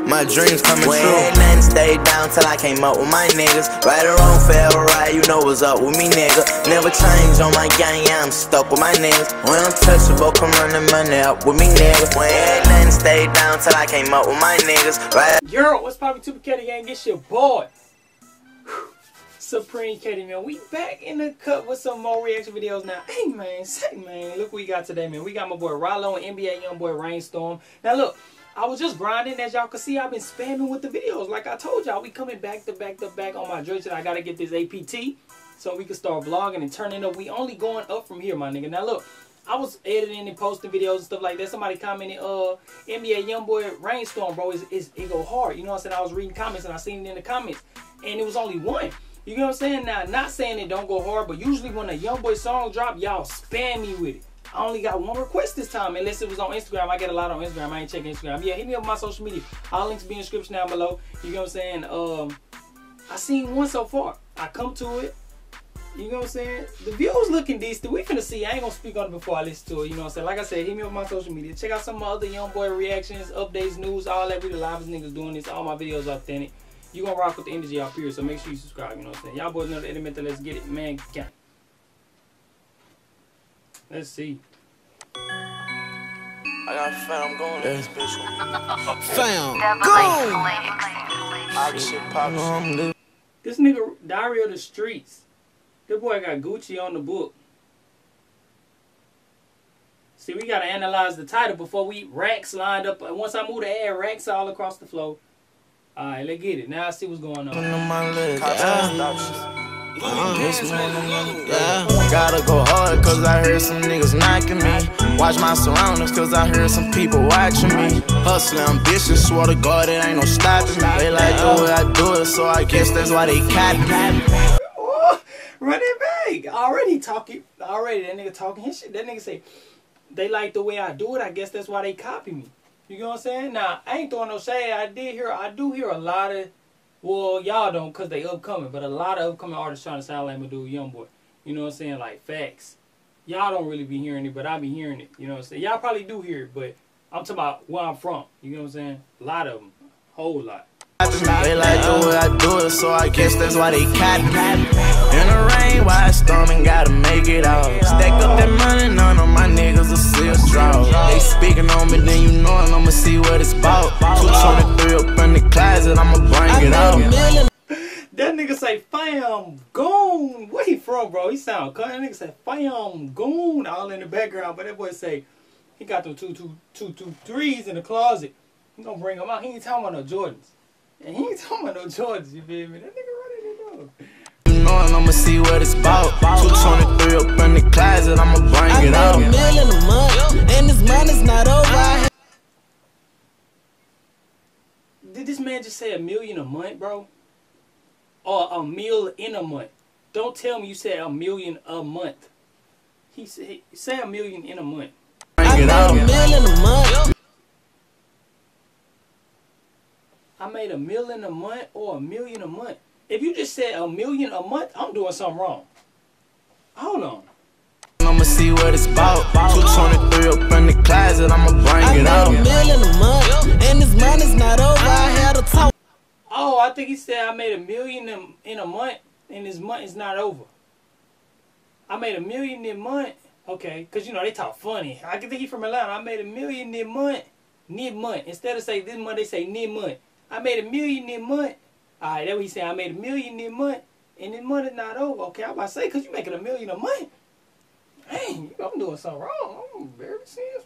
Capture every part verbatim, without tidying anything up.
my dreams coming when true. When nothing stayed down till I came up with my niggas. Right or wrong, forever right, you know what's up with me, nigga. Never change on my gang, yeah, I'm stuck with my niggas. When I'm touchable, come run the money up with me, nigga. When nothing stayed down till I came up with my niggas. Right. Yo, what's poppin', Super Katie gang? It's your boy, Supreme Katie, man. We back in the cut with some more reaction videos now. Hey, man, say, man, look what we got today, man. We got my boy Rollo and N B A young boy Rainstorm. Now, look, I was just grinding. As y'all can see, I've been spamming with the videos. Like I told y'all, we coming back to back to back on my joint. I got to get this A P T so we can start vlogging and turning up. We only going up from here, my nigga. Now, look, I was editing and posting videos and stuff like that. Somebody commented, uh, N B A young boy Rainstorm, bro, is is it go hard. You know what I'm saying? I was reading comments and I seen it in the comments, and it was only one. You know what I'm saying? Now, not saying it don't go hard, but usually when a young boy song drop, y'all spam me with it. I only got one request this time, unless it was on Instagram. I get a lot on Instagram. I ain't checking Instagram. Yeah, hit me up on my social media. All links be in the description down below. You know what I'm saying? Um, I seen one so far. I come to it. You know what I'm saying? The views looking decent. We finna see. I ain't gonna speak on it before I listen to it. You know what I'm saying? Like I said, hit me up on my social media. Check out some of my other young boy reactions, updates, news, all that. We the livest niggas doing this. All my videos authentic. You gonna rock with the energy out here, so make sure you subscribe. You know what I'm saying? Y'all boys know the element. Let's get it, man. Gang. Let's see. I got fam, I'm going to this bitch. Fam, go! Shit poppin'. This nigga, Diary of the Streets. This boy got Gucci on the book. See, we gotta analyze the title before we racks lined up. Once I move the ad, racks all across the floor. Alright, let's get it. Now I see what's going on. Yeah. Gotta go hard cause I heard some niggas knocking me. Watch my surroundings cause I heard some people watching me. Hustling, ambitious, swear to God it ain't no stopping me. They like the way I do it, so I guess that's why they copy me. Run it back. Already talking. Already that nigga talking his shit. That nigga say, they like the way I do it, I guess that's why they copy me. You know what I'm saying? Now, I ain't throwing no shade. I did hear, I do hear a lot of, well, y'all don't because they upcoming, but a lot of upcoming artists trying to sound like my dude, young boy. You know what I'm saying? Like, facts. Y'all don't really be hearing it, but I be hearing it. You know what I'm saying? Y'all probably do hear it, but I'm talking about where I'm from. You know what I'm saying? A lot of them. Whole lot. They like the way I do it, so I guess that's why they copy me. In the rain, why it's storming, gotta make it out. Stack up that money, none of my niggas will see a draw. They speaking on me, then you know I'ma see what it's about. two twenty-three up in the closet, I'ma bring it out. That nigga say, fam, goon. Where he from, bro? He sound cut. That nigga say, fam, goon, all in the background. But that boy say, he got them two, two, two, two threes in the closet. He gonna bring them out. He ain't talking about no Jordans. And he ain't talking about no Jordans, you feel me? That nigga running it up. You know I'ma see what it's about. two twenty-three up in the closet, I'ma bring it out. I made a million a month, and this money's not over. Did this man just say a million a month, bro? Or a meal in a month? Don't tell me you said a million a month. He said, say a million in a month. I made a million a month. I made a million a month or a million a month. If you just said a million a month, I'm doing something wrong. Hold on. I'ma see what it's about. two twenty-three up in the closet, I'ma bring it out. I made a million a month, and this money's not over. I had a talk. Oh, I think he said I made a million in a month, and this month is not over. I made a million in a month. Okay, because, you know, they talk funny. I can think he from Atlanta. I made a million in a month. Near month. Instead of say this month, they say near month. I made a million in a month. Alright, that's what he said. I made a million in a month. And this month is not over. Okay, I'm about to say, because you making a million a month. Dang, I'm doing something wrong. I'm very serious.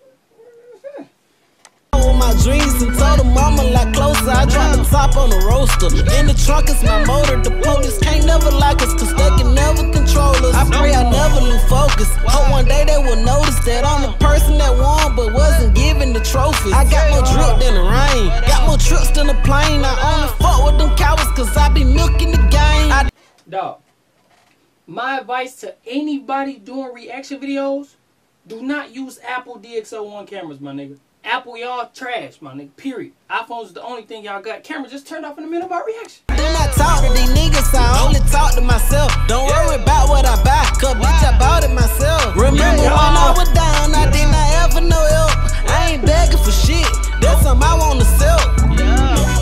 With my dreams and told her mama like closer. I dropped the top on the roaster. In the trunk is my motor. The police can't never like us, cause they can never control us. I pray I never lose focus. Hope one day they will notice that I'm the person that won but wasn't given the trophies. I got more drip than the rain, got more trips than the plane. I only fuck with them cowards cause I be milking the game. I Dog, my advice to anybody doing reaction videos, do not use Apple D X O one cameras, my nigga. Apple, y'all trash, my nigga, period. iPhones is the only thing y'all got. Camera just turned off in the middle of my reaction. do not talk to these niggas, I only talk to myself. Don't worry about what I buy, cause bitch I bought it myself. Remember when I was down, I did not ever know help. I ain't begging for shit, that's something I wanna sell.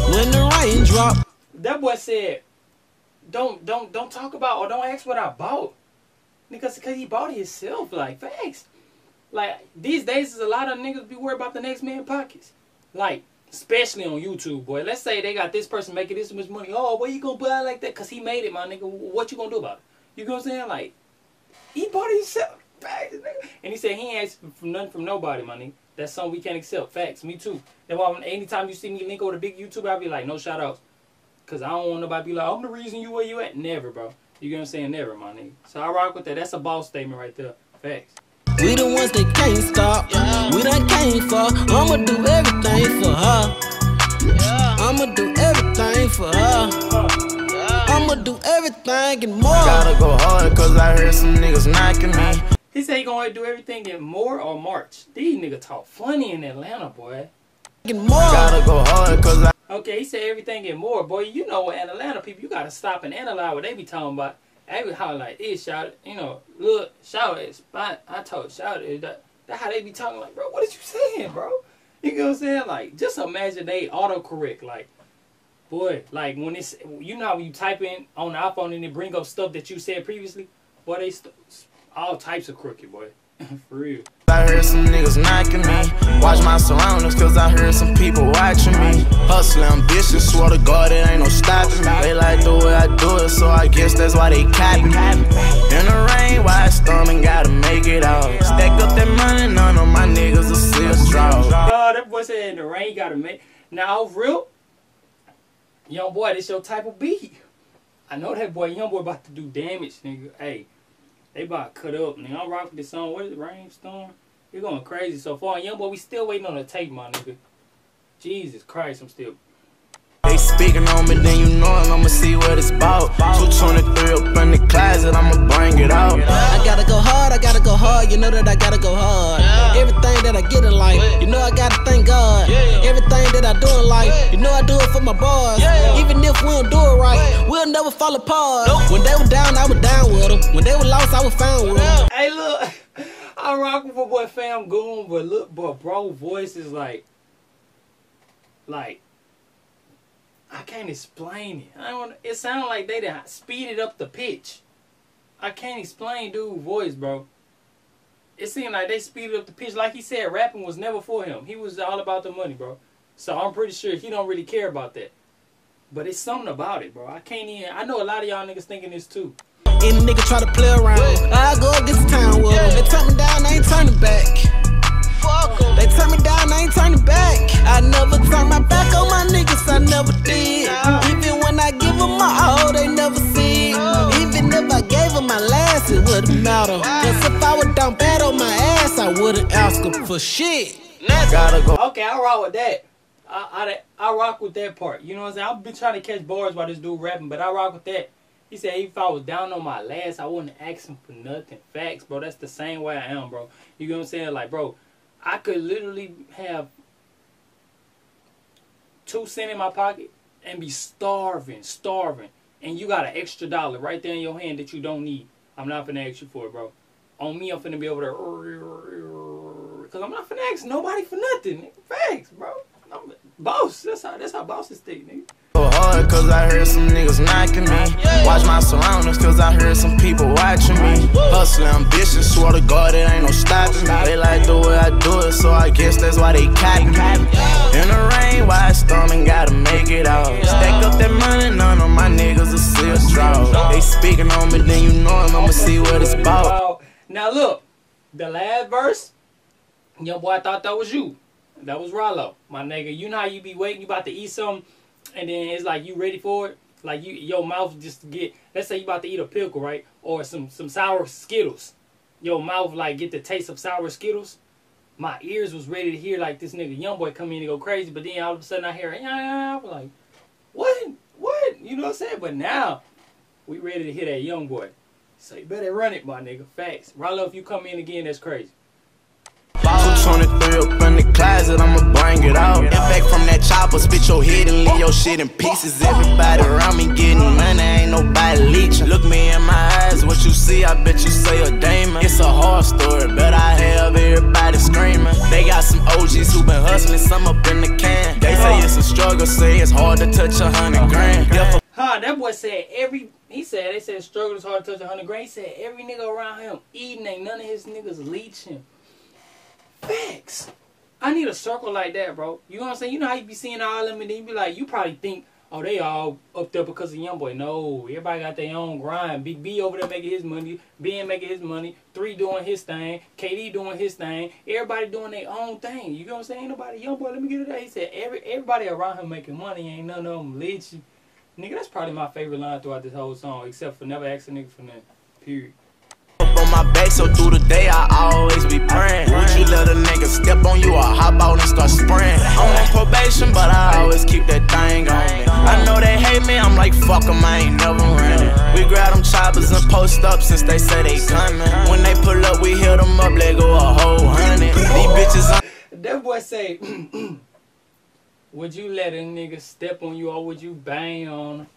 That boy said, don't don't don't talk about or don't ask what I bought. Because because he bought it himself. Like, facts. Like, these days, there's a lot of niggas be worried about the next man's pockets. Like, especially on YouTube, boy. Let's say they got this person making this much money. Oh, where you gonna buy like that? Because he made it, my nigga. What you gonna do about it? You know what I'm saying? Like, he bought it himself. Facts, nigga. And he said he ain't asking for nothing from nobody, my nigga. That's something we can't accept. Facts. Me too. That's why anytime you see me link over to big YouTuber, I'll be like, no shout outs. Because I don't want nobody to be like, I'm the reason you where you at. Never, bro. You know what I'm saying? Never, my nigga. So I rock with that. That's a boss statement right there. Facts. We the ones that can't stop. Yeah. We done came for. I'ma do everything for her. Yeah. I'ma do everything for her. Yeah. I'ma do everything and more. Gotta go hard cause I heard some niggas knocking me. He said he gonna do everything and more or March. These niggas talk funny in Atlanta, boy. And more. Gotta go hard cause I Okay, he said everything and more. Boy, you know what, in Atlanta people, you gotta stop and analyze what they be talking about. They be hollering like this, shout it, you know, look, shout it, spot. I told shout it. That, that how they be talking like, bro, what is you saying, bro? You know what I'm saying? Like, just imagine they autocorrect. Like, boy, like when it's, you know how when you type in on the iPhone and it bring up stuff that you said previously? Boy, they st all types of crooked, boy. For real. I heard some niggas knocking me. Watch my surroundings cause I heard some people watching me. Hustle ambitious, swear to God it ain't no stopping me. They like the way I do it, so I guess that's why they copy me. In the rain, why it's storming, gotta make it out. Stack up that money, none of my niggas will see us draw. Oh, that boy said in the rain, gotta make. Now, for real, young boy, this your type of beat. I know that boy, young boy about to do damage, nigga. Hey. They about to cut up, nigga. I'm rocking this song. What is it? Rainstorm? You're going crazy so far. Young boy, we still waiting on the tape, my nigga. Jesus Christ, I'm still. They speaking on me, then you know I'ma see what it's about. two twenty-three up in the closet, I'ma bring it out. I gotta go hard, I gotta go hard. You know that I gotta go hard. Everything that I get in life, you know I gotta thank God. Everything that I do in life, you know I do it for my boys. Even if we don't do it right, we'll never fall apart. When they were down, I was down with them. When they were lost, I was found with them. Hey, look, I'm rocking for boy Fam Goon, but look, but bro, voice is like, like, I can't explain it. I don't. It sounds like they done speeded up the pitch. I can't explain dude's voice, bro. It seemed like they speeded up the pitch. Like he said, rapping was never for him. He was all about the money, bro. So I'm pretty sure he don't really care about that. But it's something about it, bro. I can't even. I know a lot of y'all niggas thinking this too. Any nigga try to play around, I go against the town with them. They turn me down, I ain't turning back. They turn me down, I ain't turning back. I never turn my back on my niggas, I never did. Even when I give them my all, they never see it. Even if I gave them my last, it wouldn't matter. Cause if I was down bad on my ass, I wouldn't ask them for shit. Gotta go. Okay, I rock with that. I, I, I rock with that part. You know what I'm saying? I've been trying to catch bars while this dude rapping, but I rock with that. He said if I was down on my last, I wouldn't ask him for nothing. Facts, bro. That's the same way I am, bro. You know what I'm saying? Like, bro, I could literally have two cents in my pocket and be starving, starving. And you got an extra dollar right there in your hand that you don't need. I'm not finna ask you for it, bro. On me, I'm finna be over there. Because I'm not finna ask nobody for nothing. Facts, bro. I'm boss. That's how, that's how bosses think, nigga. Go hard cause I heard some niggas knocking me. Watch my surroundings cause I heard some people watching me. Hustle ambitious, swear to God it ain't no stopping me. They like the way I do it, so I guess that's why they copy me. In the rain, why it's storming, gotta make it out. Stack up that money, none of my niggas will see us draw. They speaking on me, then you know I'ma see what it's about. Now look, the last verse, young boy, I thought that was you. That was Rollo, my nigga. You know how you be waiting, you about to eat something, and then it's like you ready for it? Like you, your mouth just get, let's say you about to eat a pickle, right? Or some, some sour Skittles. Your mouth like get the taste of sour Skittles. My ears was ready to hear like this nigga young boy come in and go crazy, but then all of a sudden I hear, yeah, yeah, I was like, what? What? You know what I'm saying? But now, we ready to hear that young boy. So you better run it, my nigga. Facts. Rollo, if you come in again, that's crazy. two twenty-three up in the closet, I'ma bring it out. Impact from that chopper, spit your head and leave your shit in pieces. Everybody around me getting money, ain't nobody leeching. Look me in my eyes, what you see, I bet you say a Damon. It's a hard story, but I have everybody screaming. They got some O Gs who been hustling, some up in the can. They say it's a struggle, say it's hard to touch a hundred grand. Huh, that boy said every, he said, they said struggle is hard to touch a hundred grand. He said every nigga around him eating, ain't none of his niggas leeching. Facts. I need a circle like that, bro. You know what I'm saying? You know how you be seeing all of them and then you be like, you probably think, oh, they all up there because of YoungBoy. No, everybody got their own grind. Big B over there making his money. Ben making his money. Three doing his thing. K D doing his thing. Everybody doing their own thing. You know what I'm saying? Ain't nobody, YoungBoy, let me get it that. He said, every, everybody around him making money. Ain't none of them leeching. Nigga, that's probably my favorite line throughout this whole song, except for never ask a nigga for nothing. Period. On my back, so through the day I always be praying. Would you let a nigga step on you or hop out and start spraying? I'm on probation, but I always keep that thing on me. I know they hate me, I'm like, fuck them, I ain't never running. We grab them choppers and post up since they say they coming. When they pull up, we hit them up, they go a whole hundred. These bitches on. That boy say, would you let a nigga step on you or would you bang on him?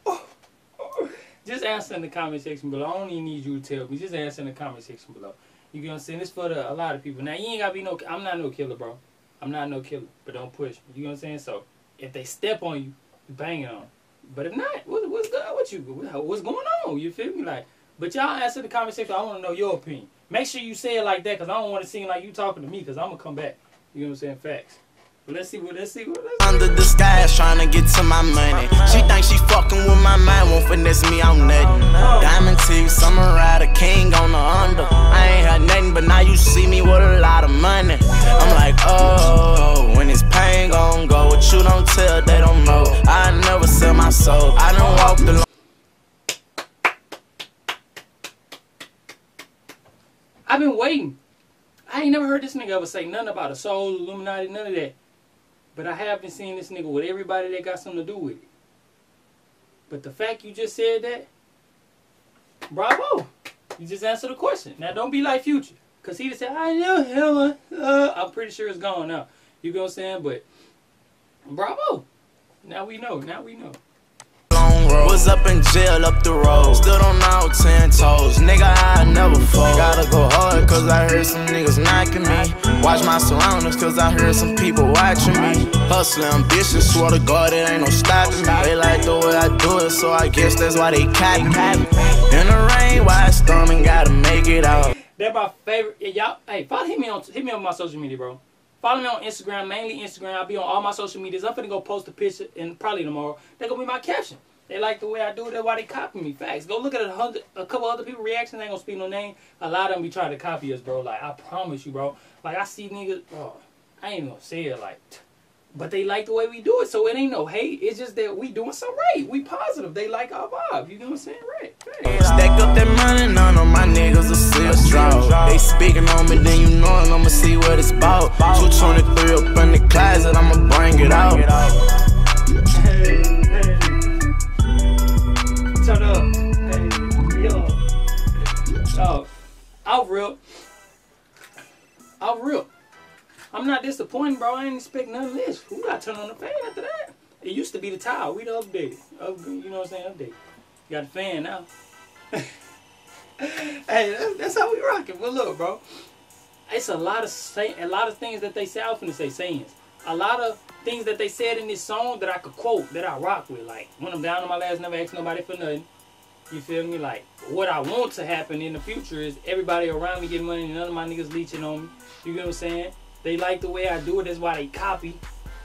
Just answer in the comment section below. I don't even need you to tell me. Just answer in the comment section below. You know what I'm saying? This for the, a lot of people. Now, you ain't got to be no... I'm not no killer, bro. I'm not no killer. But don't push me. You know what I'm saying? So, if they step on you, you bang it on them. But if not, what, what's good with you? What's going on? You feel me? Like, but y'all answer in the comment section. I want to know your opinion. Make sure you say it like that because I don't want to seem like you talking to me because I'm going to come back. You know what I'm saying? Facts. But let's see what, let's see what, let's see. Under the skies trying to get to my money. She think she fucking with my mind, won't finesse me, I'm nothing. Diamond teeth, summer rider, king on the under. I ain't had nothing, but now you see me with a lot of money. I'm like, oh, when this pain gon' go, what you don't tell, they don't know. I never sell my soul, I done walked the long. I've been waiting. I ain't never heard this nigga ever say nothing about a soul, Illuminati, none of that. But I have been seeing this nigga with everybody that got something to do with it. But the fact you just said that, bravo. You just answered the question. Now don't be like Future. Because he just said, I know him. Uh, I'm pretty sure it's gone now. You know what I'm saying? But bravo. Now we know. Now we know. Was up in jail up the road, still don't know ten toes. Nigga, I never fall. Gotta go hard cause I heard some niggas knocking me. Watch my surroundings cause I heard some people watching me. Hustling, ambitious, swear to God it ain't no stopping me. They like the way I do it, so I guess that's why they cotton. In the rain, while it's storming, gotta make it out. That's my favorite. Y'all, hey, follow hit me on hit me on my social media, bro. Follow me on Instagram, mainly Instagram. I'll be on all my social medias. I'm finna go post a picture and probably tomorrow. That's gonna be my caption. They like the way I do it, that's why they copy me. Facts. Go look at a hundred, a couple other people reactions. I ain't gonna speak no name. A lot of them be trying to copy us, bro. Like, I promise you, bro. Like, I see niggas, oh, I ain't gonna say it like, but they like the way we do it. So it ain't no hate. It's just that we doing something right. We positive. They like our vibe. You know what I'm saying? Right. right. Stack up that money, none of my niggas are still straw. They speaking on me, then you know I'ma see what it's about. two twenty-three up in the closet, I'ma bring it out. Hey, hey. Turn up. Hey, yo. Oh, I'm real. I'm real. I'm not disappointed, bro. I ain't expect none of this. We gotta turn on the fan after that. It used to be the towel. We done updated. Up, you know what I'm saying? Update. You got the fan now. Hey, that's, that's how we rockin'. But look, bro. It's a lot of say, a lot of things that they say. I was finna say sayings. A lot of things that they said in this song that I could quote, that I rock with. Like, when I'm down on my last, never ask nobody for nothing. You feel me? Like, what I want to happen in the future is everybody around me getting money and none of my niggas leeching on me. You get what I'm saying? They like the way I do it. That's why they copy.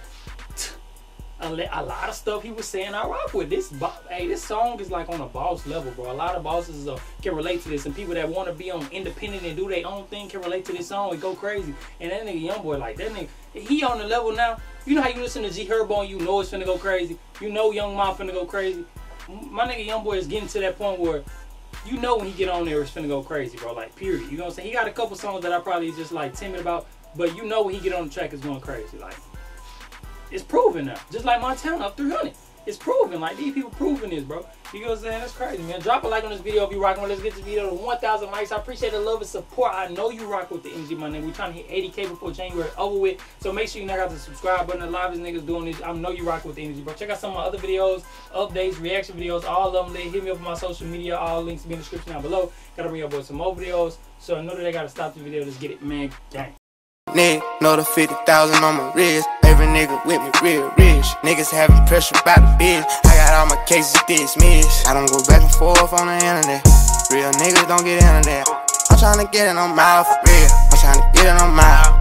A lot of stuff he was saying I rock with. This, hey, this song is like on a boss level, bro. A lot of bosses uh, can relate to this, and people that want to be on independent and do their own thing can relate to this song and go crazy. And that nigga YoungBoy, like that nigga, he on the level now. You know how you listen to G Herbo and you know it's finna go crazy. You know Young Ma finna go crazy. My nigga YoungBoy is getting to that point where you know when he get on there it's finna go crazy, bro. Like period. You know what I'm saying? He got a couple songs that I probably just like timid about, but you know when he get on the track it's going crazy. Like. It's proven now. Just like Montana up three hundred. It's proven. Like, these people proving this, bro. You know what I'm saying? That's crazy, man. Drop a like on this video if you rocking with. Let's get this video to one thousand likes. I appreciate the love and support. I know you rock with the energy, my nigga. We're trying to hit eighty K before January over with. So make sure you knock out the subscribe button. A lot of these niggas doing this. I know you rock with the energy, bro. Check out some of my other videos, updates, reaction videos, all of them. Hit me up on my social media. All links will be in the description down below. Gotta bring up with some more videos. So I know that I gotta stop the video. Let's get it, man. Gang. Nigga, know the fifty thousand on my wrist. Every nigga with me real rich. Niggas having pressure by the bitch. I got got all my cases dismissed. I don't go back and forth on the internet. Real niggas don't get into that. I'm tryna get it on my for real. I'm tryna get it on my.